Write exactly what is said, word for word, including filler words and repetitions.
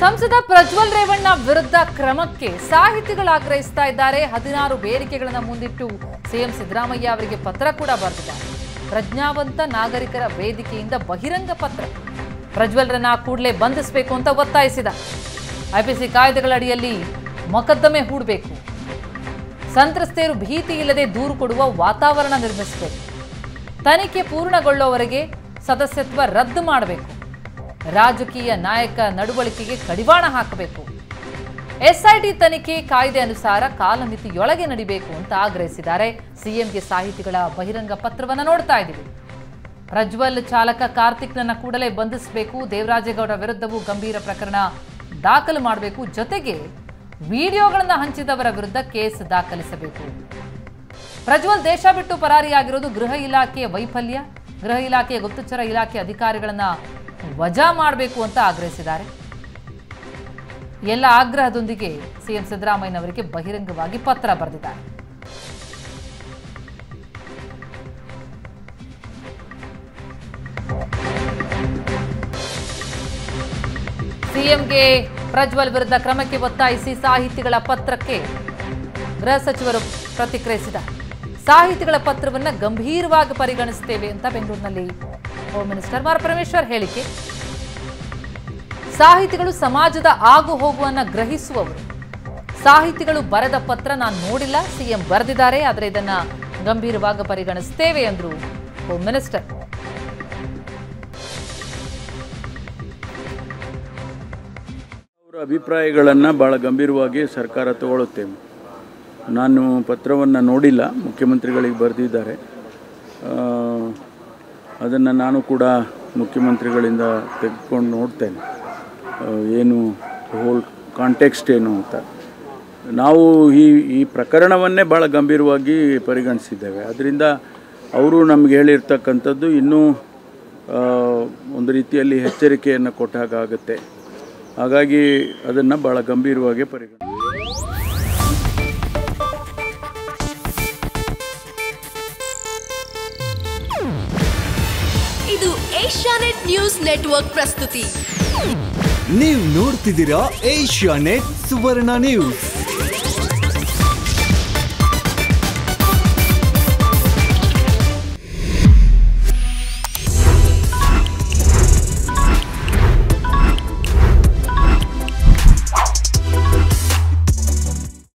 ಸಂಸದ ಪ್ರಜ್ವಲ್ ರೇವಣ್ಣ ವಿರುದ್ಧ ಕ್ರಮಕ್ಕೆ ಸಾಹಿತಿಗಳು ಆಗ್ರಹಿಸ್ತಾ ಇದ್ದಾರೆ. ಹದಿನಾರು ಬೇಡಿಕೆಗಳನ್ನು ಮುಂದಿಟ್ಟು ಸಿಎಂ ಸಿದ್ದರಾಮಯ್ಯ ಅವರಿಗೆ ಪತ್ರ ಕೂಡ ಬರೆದಿದ್ದಾರೆ. ಪ್ರಜ್ಞಾವಂತ ನಾಗರಿಕರ ವೇದಿಕೆಯಿಂದ ಬಹಿರಂಗ ಪತ್ರ. ಪ್ರಜ್ವಲ್ರನ್ನ ಕೂಡಲೇ ಬಂಧಿಸಬೇಕು ಅಂತ ಒತ್ತಾಯಿಸಿದ. ಐಪಿಸಿ ಕಾಯ್ದೆಗಳ ಅಡಿಯಲ್ಲಿ ಮೊಕದ್ದಮೆ ಹೂಡಬೇಕು. ಸಂತ್ರಸ್ತೆಯರು ಭೀತಿ ಇಲ್ಲದೆ ದೂರು ಕೊಡುವ ವಾತಾವರಣ ನಿರ್ಮಿಸಬೇಕು. ತನಿಖೆ ಪೂರ್ಣಗೊಳ್ಳುವವರೆಗೆ ಸದಸ್ಯತ್ವ ರದ್ದು ಮಾಡಬೇಕು. ರಾಜಕೀಯ ನಾಯಕ ನಡವಳಿಕೆಗೆ ಕಡಿವಾಣ ಹಾಕಬೇಕು. ಎಸ್ಐಟಿ ತನಿಖೆ ಕಾಯ್ದೆ ಅನುಸಾರ ಕಾಲಮಿತಿಯೊಳಗೆ ನಡಿಬೇಕು ಅಂತ ಆಗ್ರಹಿಸಿದ್ದಾರೆ. ಸಿಎಂಗೆ ಸಾಹಿತಿಗಳ ಬಹಿರಂಗ ಪತ್ರವನ್ನು ನೋಡ್ತಾ ಇದ್ದೀವಿ. ಪ್ರಜ್ವಲ್ ಚಾಲಕ ಕಾರ್ತಿಕ್ನನ್ನ ಕೂಡಲೇ ಬಂಧಿಸಬೇಕು. ದೇವರಾಜೇಗೌಡ ವಿರುದ್ಧವೂ ಗಂಭೀರ ಪ್ರಕರಣ ದಾಖಲು ಮಾಡಬೇಕು. ಜೊತೆಗೆ ವಿಡಿಯೋಗಳನ್ನು ಹಂಚಿದವರ ವಿರುದ್ಧ ಕೇಸ್ ದಾಖಲಿಸಬೇಕು. ಪ್ರಜ್ವಲ್ ದೇಶ ಬಿಟ್ಟು ಪರಾರಿಯಾಗಿರೋದು ಗೃಹ ಇಲಾಖೆಯ ವೈಫಲ್ಯ. ಗೃಹ ಇಲಾಖೆಯ ಗುಪ್ತಚರ ಇಲಾಖೆ ಅಧಿಕಾರಿಗಳನ್ನ ವಜಾ ಮಾಡಬೇಕು ಅಂತ ಆಗ್ರಹಿಸಿದ್ದಾರೆ. ಎಲ್ಲ ಆಗ್ರಹದೊಂದಿಗೆ ಸಿಎಂ ಸಿದ್ದರಾಮಯ್ಯನವರಿಗೆ ಬಹಿರಂಗವಾಗಿ ಪತ್ರ ಬರೆದಿದ್ದಾರೆ. ಸಿಎಂಗೆ ಪ್ರಜ್ವಲ್ ವಿರುದ್ಧ ಕ್ರಮಕ್ಕೆ ಒತ್ತಾಯಿಸಿ ಸಾಹಿತಿಗಳ ಪತ್ರಕ್ಕೆ ಗೃಹ ಸಚಿವರು ಪ್ರತಿಕ್ರಿಯಿಸಿದ್ದಾರೆ. ಸಾಹಿತಿಗಳ ಪತ್ರವನ್ನು ಗಂಭೀರವಾಗಿ ಪರಿಗಣಿಸುತ್ತೇವೆ ಅಂತ ಬೆಂಗಳೂರಿನಲ್ಲಿ ಹೋಮ್ ಮಿನಿಸ್ಟರ್ ಆರ್ ಪರಮೇಶ್ವರ್ ಹೇಳಿಕೆ. ಸಾಹಿತಿಗಳು ಸಮಾಜದ ಆಗು ಹೋಗುವನ್ನ ಗ್ರಹಿಸುವವರು. ಸಾಹಿತಿಗಳು ಬರೆದ ಪತ್ರ ನಾನು ನೋಡಿಲ್ಲ, ಸಿಎಂ ಬರೆದಿದ್ದಾರೆ, ಆದರೆ ಇದನ್ನ ಗಂಭೀರವಾಗಿ ಪರಿಗಣಿಸುತ್ತೇವೆ ಎಂದರು ಹೋಮ್ ಮಿನಿಸ್ಟರ್. ಅವರ ಅಭಿಪ್ರಾಯಗಳನ್ನು ಬಹಳ ಗಂಭೀರವಾಗಿ ಸರ್ಕಾರ ತಗೊಳ್ಳುತ್ತೇವೆ. ನಾನು ಪತ್ರವನ್ನು ನೋಡಿಲ್ಲ, ಮುಖ್ಯಮಂತ್ರಿಗಳಿಗೆ ಬರೆದಿದ್ದಾರೆ. ಅದನ್ನು ನಾನು ಕೂಡ ಮುಖ್ಯಮಂತ್ರಿಗಳಿಂದ ತೆಗೆದುಕೊಂಡು ನೋಡ್ತೇನೆ, ಏನು ಹೋಲ್ ಕಾಂಟೆಕ್ಸ್ಟ್ ಏನು ಅಂತ. ನಾವು ಈ ಈ ಪ್ರಕರಣವನ್ನೇ ಭಾಳ ಗಂಭೀರವಾಗಿ ಪರಿಗಣಿಸಿದ್ದೇವೆ. ಅದರಿಂದ ಅವರು ನಮಗೆ ಹೇಳಿರ್ತಕ್ಕಂಥದ್ದು ಇನ್ನೂ ಒಂದು ರೀತಿಯಲ್ಲಿ ಎಚ್ಚರಿಕೆಯನ್ನು ಕೊಟ್ಟ ಹಾಗಾಗುತ್ತೆ. ಹಾಗಾಗಿ ಅದನ್ನು ಭಾಳ ಗಂಭೀರವಾಗಿ ಪರಿಗಣಿಸಿ. ಇದು ಏಷ್ಯಾನೆಟ್ ನ್ಯೂಸ್ ನೆಟ್ವರ್ಕ್ ಪ್ರಸ್ತುತಿ. ನೀವು ನೋಡ್ತಿದ್ದೀರಾ ಏಷ್ಯಾನೆಟ್ ಸುವರ್ಣ ನ್ಯೂಸ್.